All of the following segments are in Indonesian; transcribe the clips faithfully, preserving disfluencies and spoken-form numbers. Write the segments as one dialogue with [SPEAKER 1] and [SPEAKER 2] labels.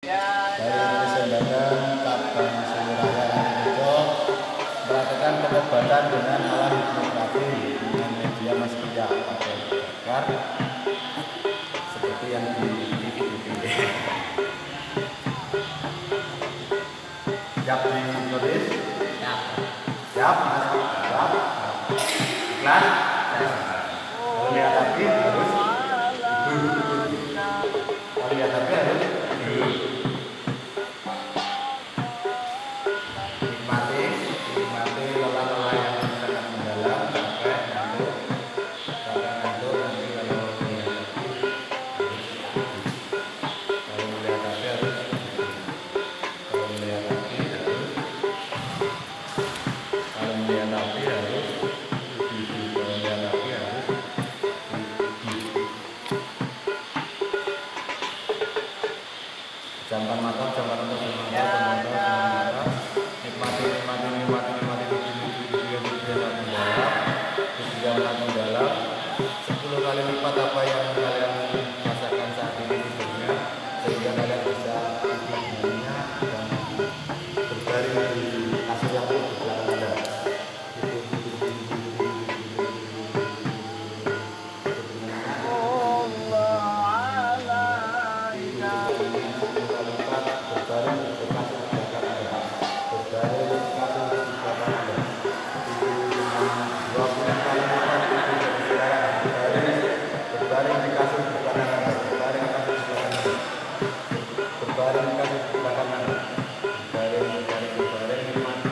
[SPEAKER 1] dari Presembatan Cabang Soloraya Lantirejo melakukan pengobatan dengan alat hipnoterapi dengan media maspia pakai bakar seperti yang di T V-T V. Siap ditulis? Siap. Siap, Mas? Siap. Ikhlas? Kalau lihat api harus duduk. Kalau lihat api harus duduk. Nikmati, nikmati lelah-lelah yang sangat mendalam sampai ngantuk, sampai ngantuk nanti kalau melihat api kalau melihat api harus kalau melihat api harus kalau melihat api harus kalau melihat api harus jamkan mata, jamkan mata, jamkan mata, jamkan mata, nikmati, nikmati, nikmati, nikmati, tujuh yang sangat mendalam, tujuh yang sangat mendalam, sepuluh kali lipat apa yang kalian rasakan saat ini tidurnya, sehingga kalian bisa tidur nyenyak dan berbaring di kasur yang lembut di belakang Anda. Berbaring di kasur di belakang Anda, berbaring di kasur di belakang Anda, berbaring di kasur di belakang Anda, berbaring, berbaring, berbaring, nikmati,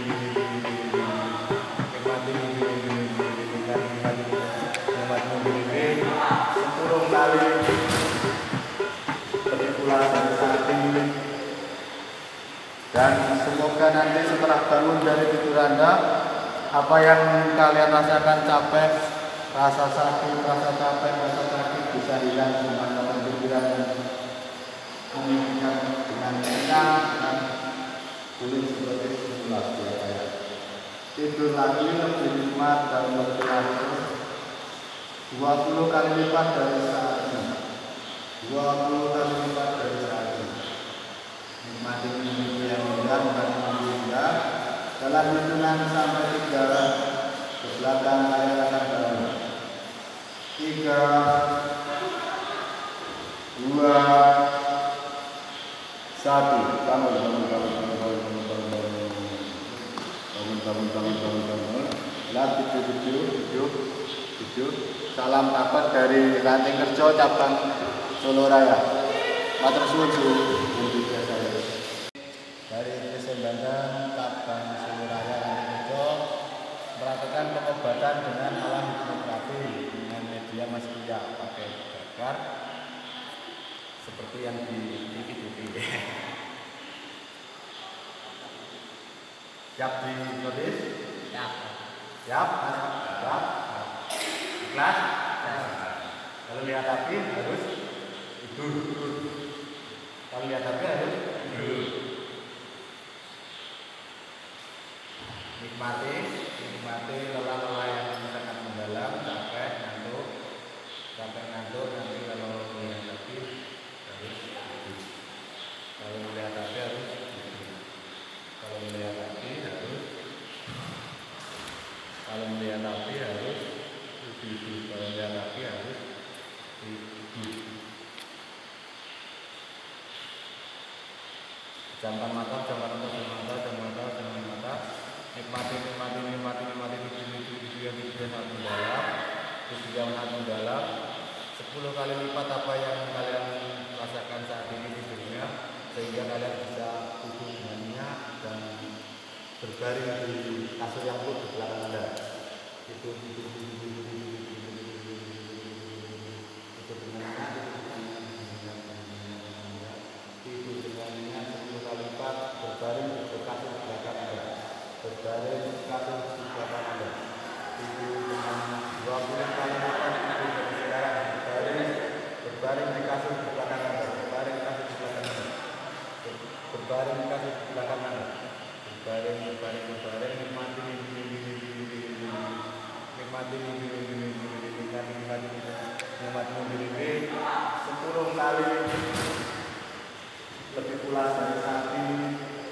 [SPEAKER 1] nikmati, nikmati, nikmati, sepuluh kali berpulang dari saat ini. Dan semoga nanti setelah bangun dari tidur Anda, apa yang kalian rasakan capek, rasa sakit, rasa capek, rasa sakit bisa hilang dengan dalam pikiran dan mengingat dengan tenang dan pulih seperti semula biasa. Tidur lagi lebih nikmat dan lebih langsung dua puluh kali lipat dari saat ini. dua puluh kali lipat dari saat ini. Nikmati mimpi yang indah, nikmati mimpi indah. Dalam hitungan sampai tiga ke belakang kalian akan bangun. Tiga, dua, satu. Bangun, bangun, bangun, bangun, bangun, bangun, bangun, bangun, bangun, bangun, bangun, bangun, bangun. Lihat tujuh, tujuh, tujuh, tujuh. Salam kabar dari Lantirejo Cabang Soloraya. Matur suwun Indonesia saya. Dari Presembatan Cabang Soloraya Lantirejo melakukan pengobatan dengan alat hipnoterapi dengan media maspia pakai bakar seperti yang di T V-T V. Siap ditulis? Siap. Siap, Mas? Siap. Ikhlas? Kalau lihat api harus duduk. Kalau lihat api harus duduk. Nikmati, nikmati lelah-lelah yang sangat mendalam, capek, ngantuk, capek ngantuk nanti kalau melihat api harus duduk. Kalau melihat api harus duduk. Kalau melihat api harus kalau melihat api harus duduk. Kalau melihat api harus duduk. Jamkan mata, jamkan mata, jamkan mata, jamkan mata, jamkan mata. Nikmati, nikmati, nikmati, nikmati tujuh, tujuh, tujuh yang tujuh yang sangat mendalam, tujuh yang sangat mendalam, sepuluh kali lipat apa yang kalian rasakan saat ini tidurnya, sehingga kalian bisa tidur dengan nyenyak dan berbaring di kasur yang lembut di belakang Anda. Itu tidur, tidur, tidur, tidur, tidur, tidur dengan nyenyak, tidur dengan nyenyak sepuluh kali lipat, berbaring di kasur di belakang Anda. Berbaring di kasur di belakang Anda. Tidur dengan dua puluh kali lipat tidur dari sekarang. Berbaring, berbaring di kasur di belakang Anda. Berbaring di kasur di belakang Anda. Berbaring di kasur di belakang Anda. Berbaring, berbaring, berbaring. Nikmati mimpi, mimpi, mimpi, mimpi, mimpi. Nikmati mimpi, mimpi, mimpi, mimpi. Nikmati, nikmati, nikmati mimpi, mimpi. Sepuluh kali lebih pulas dari saat ini.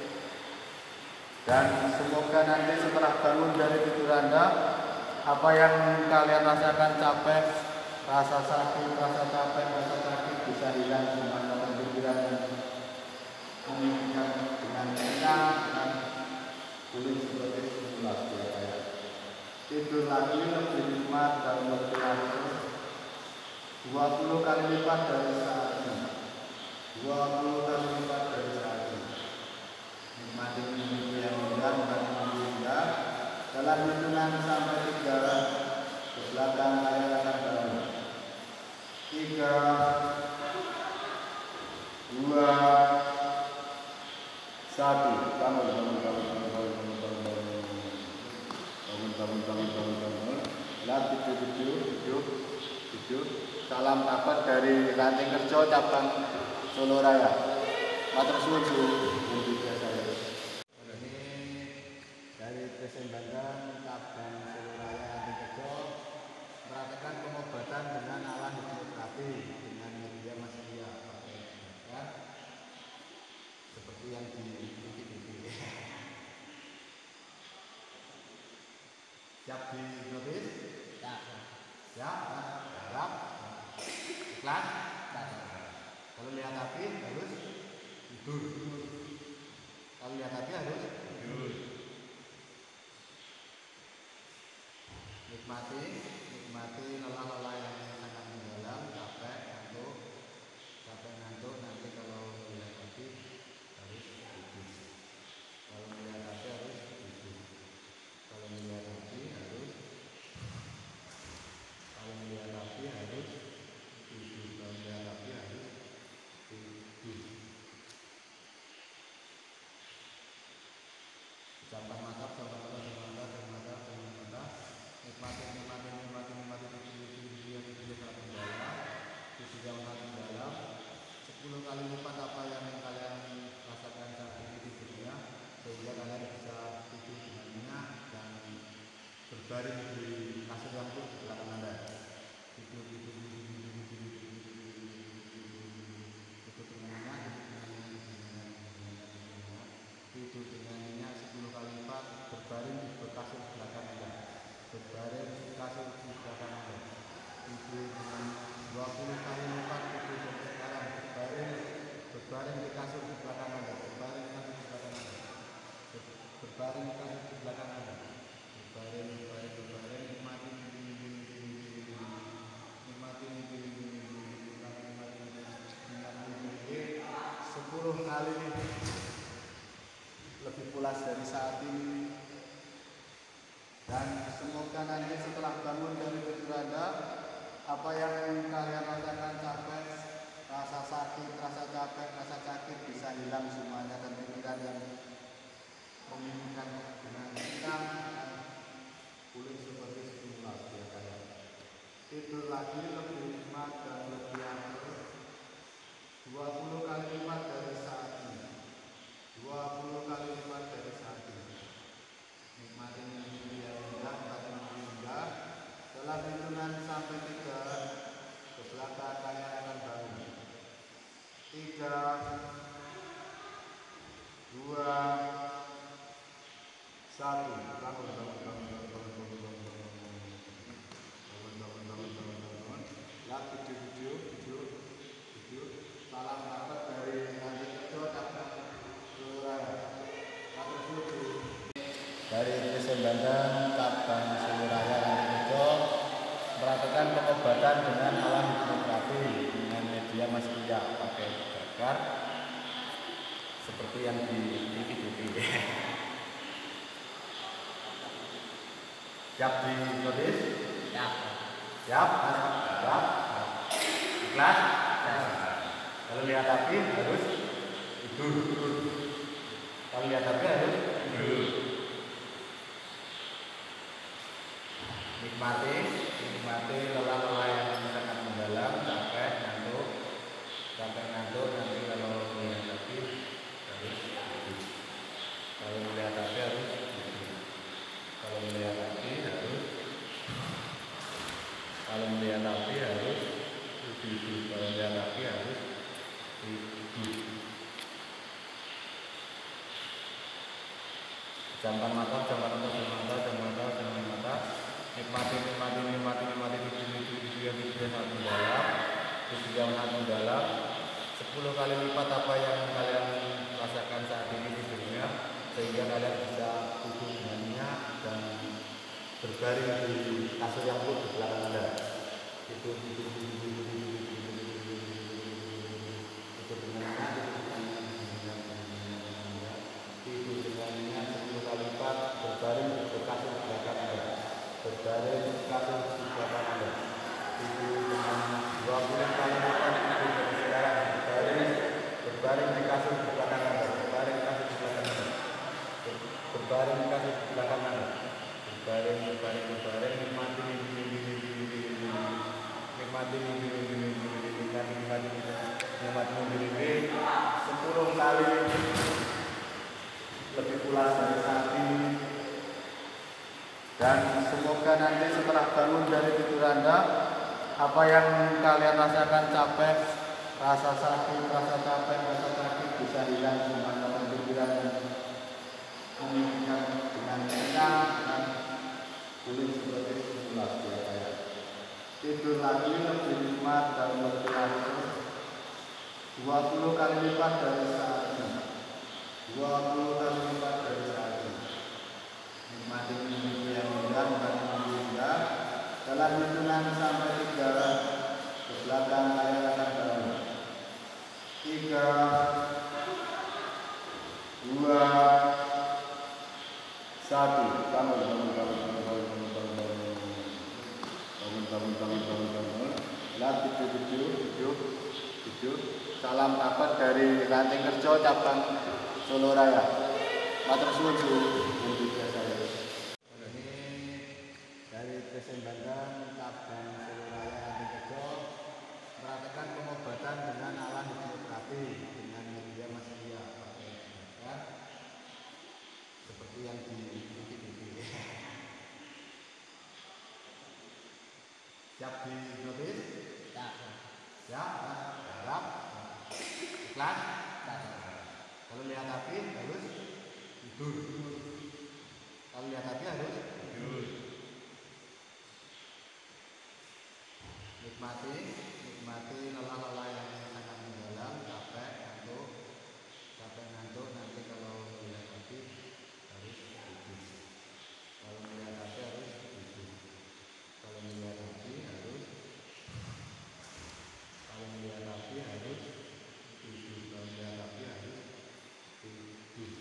[SPEAKER 1] Dan semoga nanti setelah bangun dari tidur Anda, apa yang kalian rasakan capek, rasa sakit, rasa capek, rasa sakit bisa hilang semuanya dalam pikiran dan memimpikan dengan tenang dan pulih seperti semula biasa. Tidur lagi lebih nikmat dan lebih langsung dua puluh kali lipat dari saat ini. dua puluh kali lipat dari saat ini. Nikmati mimpi yang indah dan mimpi indah. Dalam hitungan sampai tiga, ke belakang kalian akan bangun. Tiga, dua, satu. Bangun, bangun, bangun, bangun, bangun, bangun, bangun, bangun, bangun, bangun, bangun, bangun. Lihat video, video, video, video. Salam rapat dari Ranting Kerjo cabang Solo Raya. Matur suwun untuk saya. Ini dari Presiden Bandar cabang Solo Raya Ranting Kerjo merasakan pengobatan dengan alat hipnoterapi dengan media masia ya, seperti yang di T V. Siap dihipnotis? Ya. Siap? Harap? Ikhlas? Kalau lihat api harus tidur. Kalau lihat api harus tidur. Nikmati, nikmati lelah-lelah yang sangat mendalam, capek, ngantuk, capek ngantuk. Nanti kalau lihat api harus tidur. Kalau lihat api harus tidur. Kalau lihat api harus Kalau melihat api harus tidur. Kalau melihat api harus tidur. Ucapkan mantap, ucapkan mantap, ucapkan mantap, ucapkan mantap, ucapkan mantap. Nikmati, nikmati, nikmati, nikmati tujuh tujuh tujuh sangat mendalam, tujuh yang sangat mendalam. Sepuluh kali lipat apa yang kalian rasakan saat ini tidurnya, sehingga kalian bisa tidur dengan nyenyak dan berbaring di kasur yang empuk di belakang Anda. Tidur, tidur, tidur, tidur, tidur, tidur, tidur dengan nyenyak, tidur dengan nyenyak sepuluh kali lipat, berbaring di kasur di belakang Anda. Berbaring di kasur di belakang Anda. Tidur dengan dua puluh kali lipat tidur dari sekarang. Berbaring, berbaring di kasur di belakang Anda. Berbaring di kasur di belakang Anda. Berbaring di kasur di belakang Anda. Berbaring, berbaring, berbaring. Nikmati mimpi, mimpi, mimpi, mimpi, mimpi. Nikmati mimpi, mimpi, mimpi, mimpi. Nikmati, nikmati, nikmati, nikmati mimpi. Sepuluh kali lebih pulas dari saat ini. Dan semoga nanti setelah bangun dari tidur Anda, apa yang kalian rasakan capek, rasa sakit, rasa capek, rasa sakit bisa hilang semuanya dan pikiran yang memimpikan dengan tenang dan pulih seperti semula biasa. Tidur lagi lebih nikmat dan lebih aman. dua puluh kali lipat dari saat ini. dua puluh kali lipat dari saat ini. Nikmati mimpi yang indah, nikmati mimpi indah. Dalam hitungan sampai tiga, ke belakang kalian akan bangun. Tiga, dua, satu. Bangun, bangun, bangun, bangun, bangun, bangun, bangun, bangun, bangun, bangun, bangun, bangun. Lihat video, video, video, video. Salam rapat dari Ranting Kerjo cabang Solo Raya. Matur suwun. Dari Presiden Bandar cabang Solo Raya Ranting Kerjo merasakan pengobatan dengan alat hipnoterapi dengan media masia pakai bakar seperti yang di T V. Siap dihipnotis? Siap. Siap? Siap? Ikhlas? Kalau lihat api harus tidur. Kalau lihat api harus tidur. Nikmati, nikmati lelah-lelah yang sangat mendalam, capek, ngantuk, capek ngantuk. Nanti kalau melihat api harus tidur. Kalau melihat api harus tidur. Kalau melihat api harus, kalau melihat api harus tidur. Kalau melihat api harus tidur. Jamkan mata, jamkan mata, jamkan mata, jamkan mata, jamkan mata. Nikmati, nikmati, nikmati, nikmati tujuh tujuh tujuh yang tujuh yang sangat mendalam, tujuh yang sangat mendalam. Sepuluh kali lipat apa yang kalian rasakan saat ini di dunia, sehingga kalian bisa tidur dengan nyenyak dan berbaring di kasur yang lembut di belakang Anda. Tidur, tidur, tidur, tidur, tidur, tidur dengan nyenyak, tidur dengan nyenyak sepuluh kali lipat, berbaring di kasur di belakang Anda, berbaring di kasur di belakang Anda. Tidur dengan dua puluh kali lipat tidur dari sekarang, berbaring, berbaring di kasur di belakang Anda, berbaring di kasur di belakang Anda, berbaring di kasur di belakang Anda, berbaring, berbaring, berbaring, nikmati mimpi, mimpi, mimpi, mimpi, mimpi, nikmati mimpi, mimpi, mimpi, mimpi, nikmati, nikmati, nikmati mimpi, mimpi, sepuluh kali lebih pulas dari saat ini. Dan semoga nanti setelah bangun dari tidur Anda, apa yang kalian rasakan capek, rasa sakit, rasa capek, rasa sakit bisa hilang semuanya dalam pikiran dan memimpikan dengan tenang dan pulih seperti semula biasa. Tidur lagi lebih nikmat dan lebih langsung dua puluh kali lipat dari saat ini, dua puluh kali lipat dari saat ini. Nikmati mimpi yang indah, nikmati mimpi indah. Dalam hitungan sampai tiga ke belakang kalian akan bangun. Tiga, dua, satu. Bangun, bangun, bangun, bangun, bangun, bangun, bangun, bangun, bangun, bangun, bangun, bangun, bangun. Lihat video, video, video, video. Salam rapat dari Ranting Kerjo cabang Solo Raya. Matur suwun untuk saya. Dari Presiden Bandang cabang Solo Raya Ranting Kerjo merasakan pengobatan dengan alat hipnoterapi dengan media maseria ya, seperti yang di T V. Siap dihipnotis? Ya. Siap? Harap? Ikhlas? Kalau lihat api harus tidur. Kalau lihat api harus tidur. Nikmati, nikmati lelah-lelah yang sangat mendalam, capek, ngantuk, capek ngantuk. Nanti kalau melihat api harus tidur. Kalau melihat api harus tidur. Kalau melihat api harus, kalau melihat api harus tidur. Kalau melihat api harus tidur.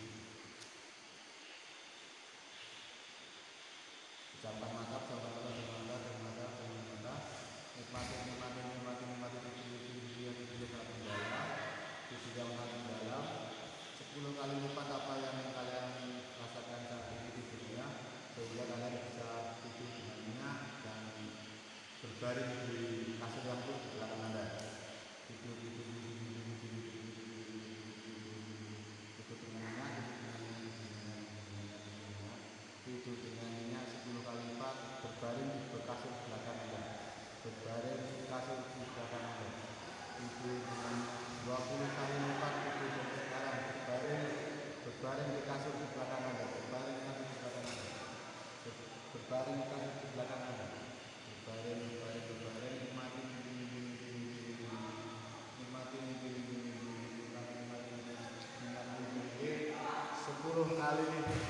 [SPEAKER 1] Jamkan mata, jamkan mata, jamkan mata, jamkan mata, jamkan mata. Nikmati, nikmati, nikmati, nikmati tujuh tujuh yang tujuh sangat mendalam, tujuh yang sangat mendalam. Sepuluh kali lipat apa yang kalian rasakan saat ini di dunia, sehingga kalian bisa tidur dengan nyenyak dan berbaring di kasur yang lembut di belakang Anda. Tidur, tidur, tidur, tidur, tidur, tidur, tidur dengan nyenyak, tidur dengan nyenyak sepuluh kali lipat, berbaring di kasur di belakang Anda, berbaring di kasur di belakang Anda. Tidur dengan dua puluh kali lipat tidur dari sekarang, berbaring, berbaring di kasur di belakang Anda, berbaring di kasur di belakang Anda, berbaring di kasur di belakang Anda, berbaring, berbaring, berbaring. Nikmati mimpi, mimpi, mimpi, mimpi, nikmati mimpi, mimpi, mimpi, nikmati, nikmati, nikmati mimpi. Sepuluh kali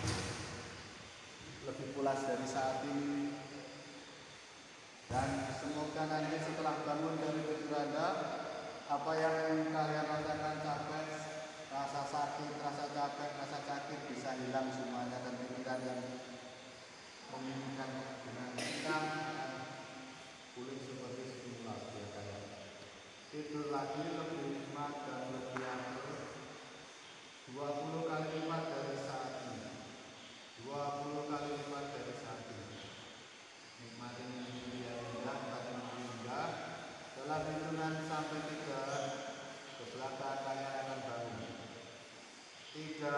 [SPEAKER 1] lebih pulas dari saat ini. Dan semoga nanti setelah bangun dari tidur Anda, apa yang kalian rasakan capek, rasa sakit, rasa capek, rasa sakit bisa hilang semuanya dan pikiran yang memimpikan dengan tenang dan pulih seperti semula biasa. Tidur lagi lebih nikmat dan lebih aman dua puluh kali lipat dari saat ini, dua puluh kali lipat dari saat ini. Nikmati mimpi yang indah, nikmati mimpi indah. Dalam hitungan sampai tiga ke belakang kalian akan bangun. Tiga,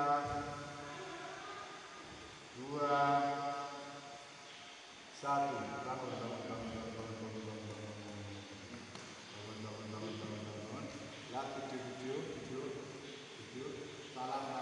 [SPEAKER 1] dua, satu. Bangun, bangun, bangun, bangun, bangun, bangun, bangun, bangun, bangun, bangun, bangun, bangun. Lihat video, video, video, video. Salam